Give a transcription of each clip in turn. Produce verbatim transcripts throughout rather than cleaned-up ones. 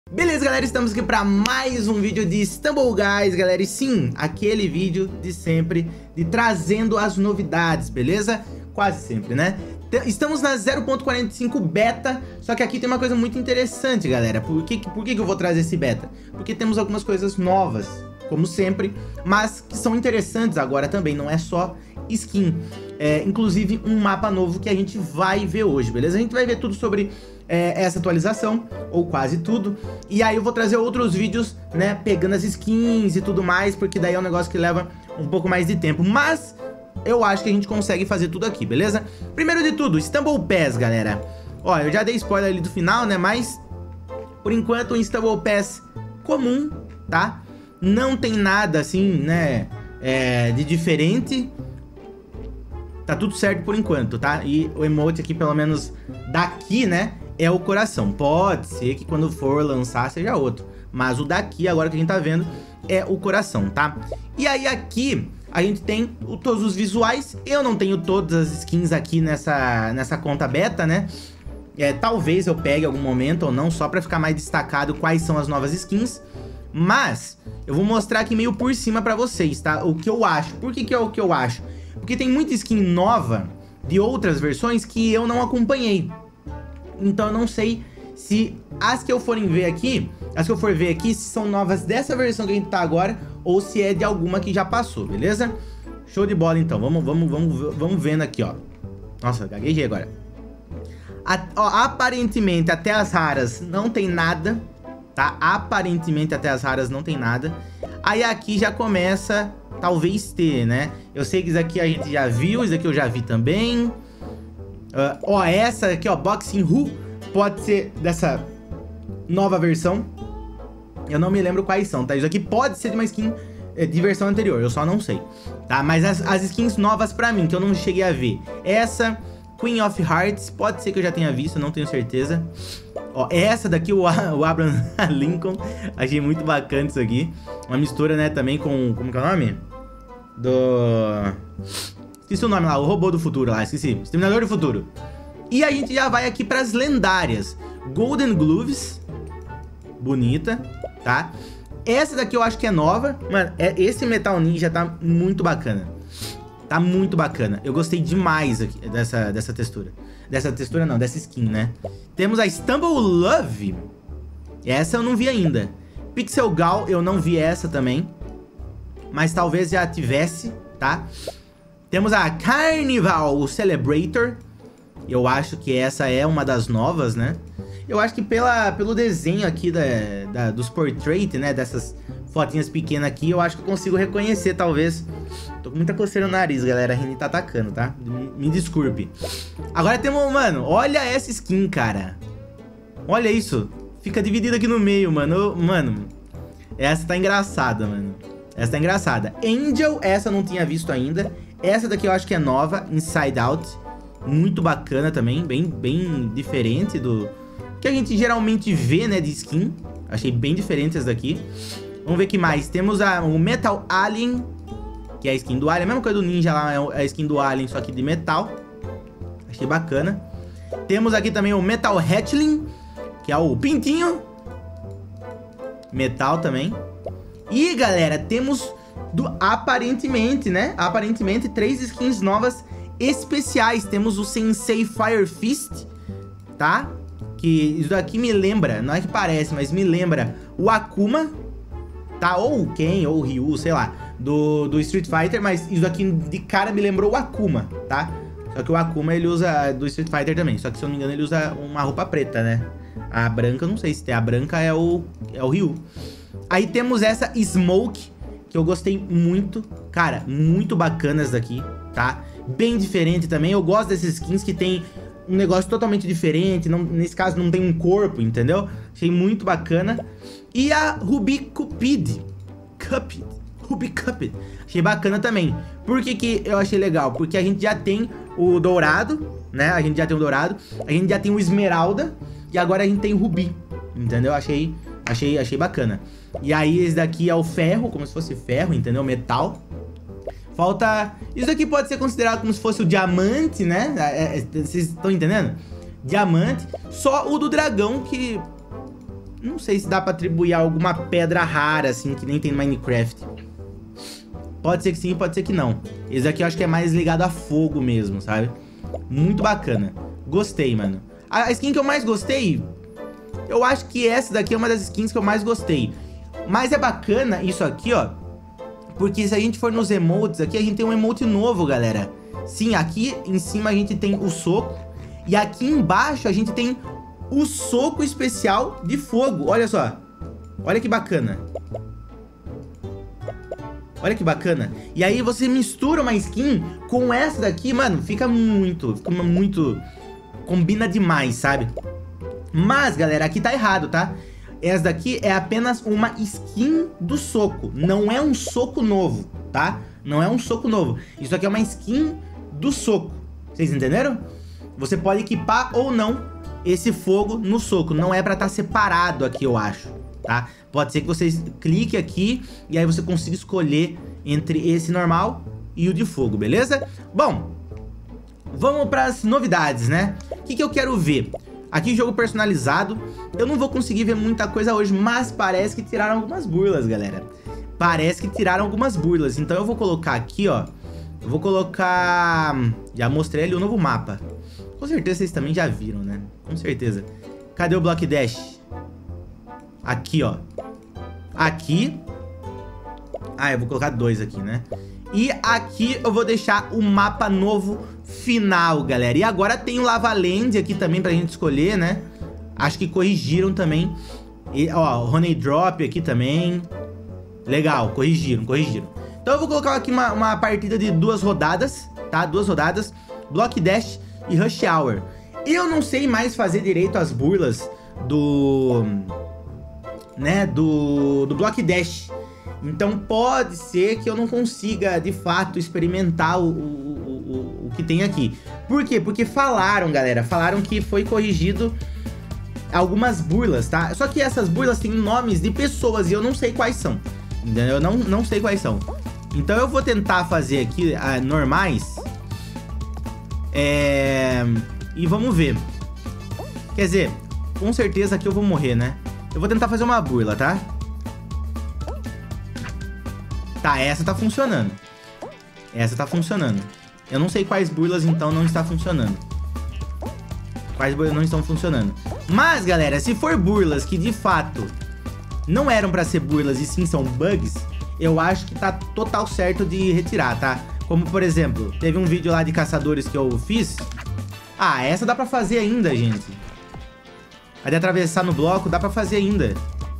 Beleza, galera, estamos aqui para mais um vídeo de Stumble Guys, galera. E sim, aquele vídeo de sempre, de trazendo as novidades, beleza? Quase sempre, né? Estamos na zero ponto quarenta e cinco beta, só que aqui tem uma coisa muito interessante, galera. Por que, por que eu vou trazer esse beta? Porque temos algumas coisas novas, como sempre, mas que são interessantes agora também, não é só skin. É, inclusive um mapa novo que a gente vai ver hoje, beleza? A gente vai ver tudo sobre é, essa atualização, ou quase tudo. E aí eu vou trazer outros vídeos, né, pegando as skins e tudo mais, porque daí é um negócio que leva um pouco mais de tempo. Mas eu acho que a gente consegue fazer tudo aqui, beleza? Primeiro de tudo, Stumble Pass, galera. Ó, eu já dei spoiler ali do final, né, mas por enquanto um Stumble Pass comum, tá? Não tem nada assim, né, é, de diferente. Tá tudo certo por enquanto, tá? E o emote aqui, pelo menos daqui, né, é o coração. Pode ser que quando for lançar seja outro, mas o daqui, agora que a gente tá vendo, é o coração, tá? E aí aqui a gente tem o, todos os visuais. Eu não tenho todas as skins aqui nessa, nessa conta beta, né? É, talvez eu pegue algum momento ou não, só pra ficar mais destacado quais são as novas skins. Mas eu vou mostrar aqui meio por cima pra vocês, tá? O que eu acho. Por que que é o que eu acho? Porque tem muita skin nova de outras versões que eu não acompanhei. Então eu não sei se as que eu forem ver aqui, as que eu for ver aqui, se são novas dessa versão que a gente tá agora, ou se é de alguma que já passou, beleza? Show de bola então, vamos, vamos, vamos, vamos vendo aqui, ó. Nossa, gaguejei agora. A, ó, aparentemente até as raras não tem nada, tá? Aparentemente até as raras não tem nada. Aí aqui já começa, talvez ter, né? Eu sei que isso aqui a gente já viu, isso aqui eu já vi também. uh, Ó, essa aqui, ó, Boxing Who, pode ser dessa nova versão. Eu não me lembro quais são, tá? Isso aqui pode ser de uma skin de versão anterior, eu só não sei, tá? Mas as, as skins novas pra mim, que eu não cheguei a ver, essa Queen of Hearts, pode ser que eu já tenha visto, não tenho certeza. Ó, essa daqui, o, o Abraham Lincoln, achei muito bacana isso aqui. Uma mistura, né, também com, como que é o nome? Do... Esqueci o nome lá, o robô do futuro lá, esqueci. Exterminador do futuro. E a gente já vai aqui pras lendárias. Golden Gloves, bonita, tá? Essa daqui eu acho que é nova. Mano, é, esse Metal Ninja tá muito bacana. Tá muito bacana. Eu gostei demais aqui dessa, dessa textura. Dessa textura não, dessa skin, né? Temos a Stumble Love. Essa eu não vi ainda. Pixel Gal, eu não vi essa também, mas talvez já tivesse, tá? Temos a Carnival Celebrator. Eu acho que essa é uma das novas, né? Eu acho que pela, pelo desenho aqui da, da, dos portrait, né? Dessas fotinhas pequenas aqui, eu acho que eu consigo reconhecer, talvez. Tô com muita coceira no nariz, galera. A Rini tá atacando, tá? Me desculpe. Agora temos, mano, olha essa skin, cara. Olha isso. Fica dividida aqui no meio, mano. Mano, essa tá engraçada, mano. Essa tá engraçada. Angel, essa eu não tinha visto ainda. Essa daqui eu acho que é nova, Inside Out. Muito bacana também, bem, bem diferente do que a gente geralmente vê, né, de skin. Achei bem diferente essa daqui. Vamos ver o que mais. Temos a, o Metal Alien, que é a skin do Alien. A mesma coisa do Ninja lá, é a skin do Alien, só que de metal. Achei bacana. Temos aqui também o Metal Hatchling, que é o pintinho. Metal também. E, galera, temos do, aparentemente, né? Aparentemente, três skins novas especiais. Temos o Sensei Fire Fist, tá? Que isso daqui me lembra, não é que parece, mas me lembra o Akuma, tá? Ou o Ken, ou o Ryu, sei lá, do, do Street Fighter. Mas isso daqui de cara me lembrou o Akuma, tá? Só que o Akuma ele usa do Street Fighter também. Só que se eu não me engano ele usa uma roupa preta, né? A branca eu não sei se tem. A branca é o, é o Ryu. Aí temos essa Smoke, que eu gostei muito. Cara, muito bacana essa daqui, tá? Bem diferente também. Eu gosto dessas skins que tem um negócio totalmente diferente. Não, nesse caso não tem um corpo, entendeu? Achei muito bacana. E a Ruby Cupid. Cupid. Ruby Cupid. Achei bacana também. Por que que eu achei legal? Porque a gente já tem o dourado, né? A gente já tem o dourado. A gente já tem o esmeralda. E agora a gente tem o rubi. Entendeu? Achei, achei, achei bacana. E aí esse daqui é o ferro, como se fosse ferro, entendeu? Metal. Falta... Isso aqui pode ser considerado como se fosse o diamante, né? É, é, vocês estão entendendo? Diamante. Só o do dragão que Não sei se dá pra atribuir a alguma pedra rara, assim, que nem tem no Minecraft. Pode ser que sim, pode ser que não. Esse aqui eu acho que é mais ligado a fogo mesmo, sabe? Muito bacana. Gostei, mano. A skin que eu mais gostei, eu acho que essa daqui é uma das skins que eu mais gostei. Mas é bacana isso aqui, ó, porque se a gente for nos emotes aqui, a gente tem um emote novo, galera. Sim, aqui em cima a gente tem o soco. E aqui embaixo a gente tem o soco especial de fogo. Olha só. Olha que bacana. Olha que bacana. E aí você mistura uma skin com essa daqui, mano, fica muito, fica muito... Combina demais, sabe? Mas, galera, aqui tá errado, tá? Essa daqui é apenas uma skin do soco. Não é um soco novo, tá? Não é um soco novo. Isso aqui é uma skin do soco. Vocês entenderam? Você pode equipar ou não esse fogo no soco. Não é pra estar separado aqui, eu acho, tá? Pode ser que vocês cliquem aqui e aí você consiga escolher entre esse normal e o de fogo, beleza? Bom, vamos pras novidades, né? O que que eu quero ver? Aqui jogo personalizado. Eu não vou conseguir ver muita coisa hoje, mas parece que tiraram algumas burlas, galera. Parece que tiraram algumas burlas. Então eu vou colocar aqui, ó. Eu vou colocar... Já mostrei ali o novo mapa. Com certeza vocês também já viram, né? Com certeza. Cadê o Block Dash? Aqui, ó. Aqui. Ah, eu vou colocar dois aqui, né? E aqui eu vou deixar o mapa novo final, galera. E agora tem o Lava Land aqui também pra gente escolher, né? Acho que corrigiram também. E, ó, o Honey Drop aqui também. Legal, corrigiram, corrigiram. Então eu vou colocar aqui uma, uma partida de duas rodadas, tá? Duas rodadas. Block Dash e Rush Hour. Eu não sei mais fazer direito as burlas do... Né? Do, do Block Dash. Então pode ser que eu não consiga, de fato, experimentar o, o, o, o que tem aqui. Por quê? Porque falaram, galera, falaram que foi corrigido algumas burlas, tá? Só que essas burlas têm nomes de pessoas e eu não sei quais são. Entendeu? Eu não, não sei quais são. Então eu vou tentar fazer aqui ah, normais. É... E vamos ver. Quer dizer, com certeza aqui eu vou morrer, né? Eu vou tentar fazer uma burla, tá? Tá, essa tá funcionando. Essa tá funcionando. Eu não sei quais burlas, então, não está funcionando. Quais burlas não estão funcionando. Mas, galera, se for burlas que, de fato, não eram pra ser burlas e sim são bugs, eu acho que tá total certo de retirar, tá? Como, por exemplo, teve um vídeo lá de caçadores que eu fiz. Ah, essa dá pra fazer ainda, gente. A de atravessar no bloco dá pra fazer ainda.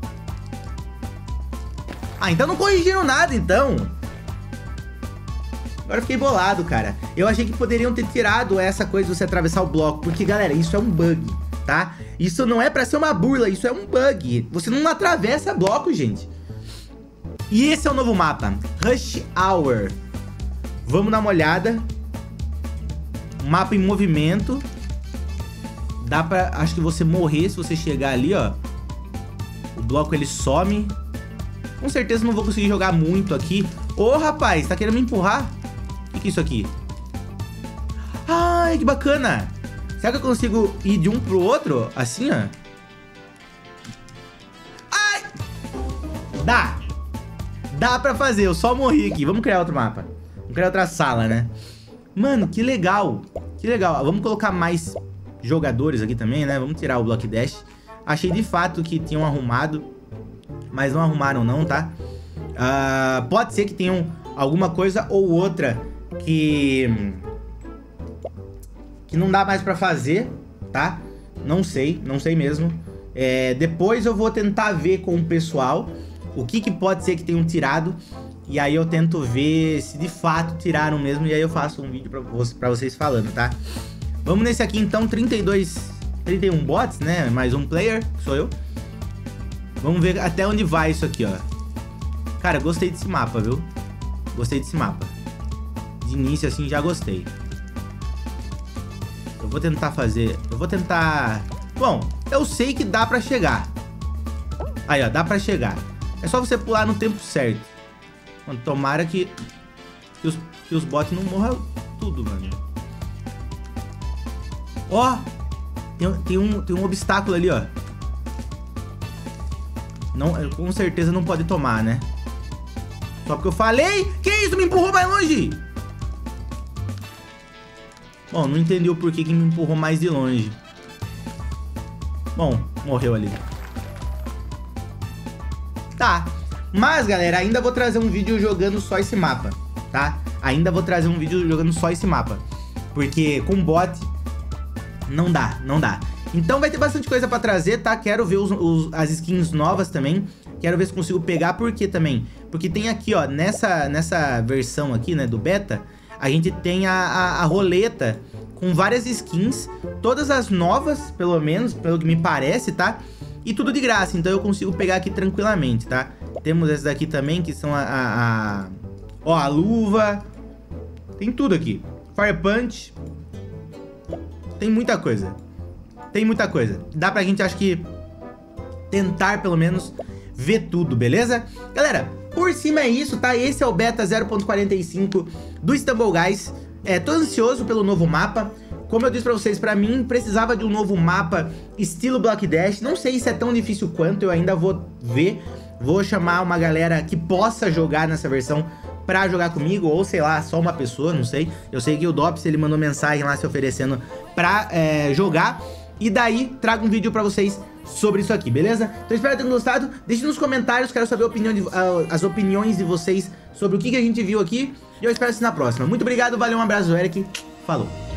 Ah, então não corrigiram nada, então. Agora eu fiquei bolado, cara. Eu achei que poderiam ter tirado essa coisa de você atravessar o bloco. Porque, galera, isso é um bug, tá? Isso não é pra ser uma burla, isso é um bug. Você não atravessa bloco, gente. E esse é o novo mapa, Rush Hour. Vamos dar uma olhada. Mapa em movimento. Dá pra... Acho que você morrer se você chegar ali, ó. O bloco, ele some. Com certeza não vou conseguir jogar muito aqui. Ô, rapaz, tá querendo me empurrar? O que que é isso aqui? Ai, que bacana. Será que eu consigo ir de um pro outro? Assim, ó. Ai! Dá. Dá pra fazer, eu só morri aqui. Vamos criar outro mapa. Vamos criar outra sala, né? Mano, que legal. Que legal. Vamos colocar mais jogadores aqui também, né? Vamos tirar o Block Dash. Achei de fato que tinham arrumado, mas não arrumaram não, tá? Uh, pode ser que tenham alguma coisa ou outra que... que não dá mais pra fazer, tá? Não sei, não sei mesmo. É, depois eu vou tentar ver com o pessoal o que que pode ser que tenham tirado. E aí eu tento ver se de fato tiraram mesmo. E aí eu faço um vídeo pra, pra vocês falando, tá? Vamos nesse aqui então, trinta e dois, trinta e um bots, né? Mais um player, que sou eu. Vamos ver até onde vai isso aqui, ó. Cara, gostei desse mapa, viu? Gostei desse mapa. De início, assim, já gostei. Eu vou tentar fazer... Eu vou tentar... Bom, eu sei que dá pra chegar. Aí, ó, dá pra chegar. É só você pular no tempo certo. Mano, tomara que... Que os, que os bots não morram tudo, mano. Ó! Tem, tem, um, tem um obstáculo ali, ó. Não, com certeza não pode tomar, né? Só porque eu falei. Que isso? Me empurrou mais longe. Bom, não entendi o porquê que me empurrou mais de longe. Bom, morreu ali. Tá. Mas, galera, ainda vou trazer um vídeo jogando só esse mapa, tá? Ainda vou trazer um vídeo jogando só esse mapa. Porque com bot não dá, não dá. Então vai ter bastante coisa pra trazer, tá? Quero ver os, os, as skins novas também. Quero ver se consigo pegar. Por quê também? Porque tem aqui, ó, nessa, nessa versão aqui, né, do beta, a gente tem a, a, a roleta com várias skins. Todas as novas, pelo menos, pelo que me parece, tá? E tudo de graça, então eu consigo pegar aqui tranquilamente, tá? Temos essas daqui também, que são a... a, a... Ó, a luva. Tem tudo aqui. Fire Punch. Tem muita coisa. Tem muita coisa. Dá pra gente, acho que, tentar, pelo menos, ver tudo, beleza? Galera, por cima é isso, tá? Esse é o beta zero ponto quarenta e cinco do Stumble Guys. É, tô ansioso pelo novo mapa. Como eu disse pra vocês, pra mim, precisava de um novo mapa estilo Block Dash. Não sei se é tão difícil quanto, eu ainda vou ver. Vou chamar uma galera que possa jogar nessa versão pra jogar comigo, ou sei lá, só uma pessoa, não sei. Eu sei que o Dops, ele mandou mensagem lá se oferecendo pra é, jogar. E daí, trago um vídeo pra vocês sobre isso aqui, beleza? Então espero que tenham gostado. Deixe nos comentários, quero saber a opinião de, uh, as opiniões de vocês sobre o que, que a gente viu aqui. E eu espero assistir na próxima. Muito obrigado, valeu, um abraço, Eric. Falou!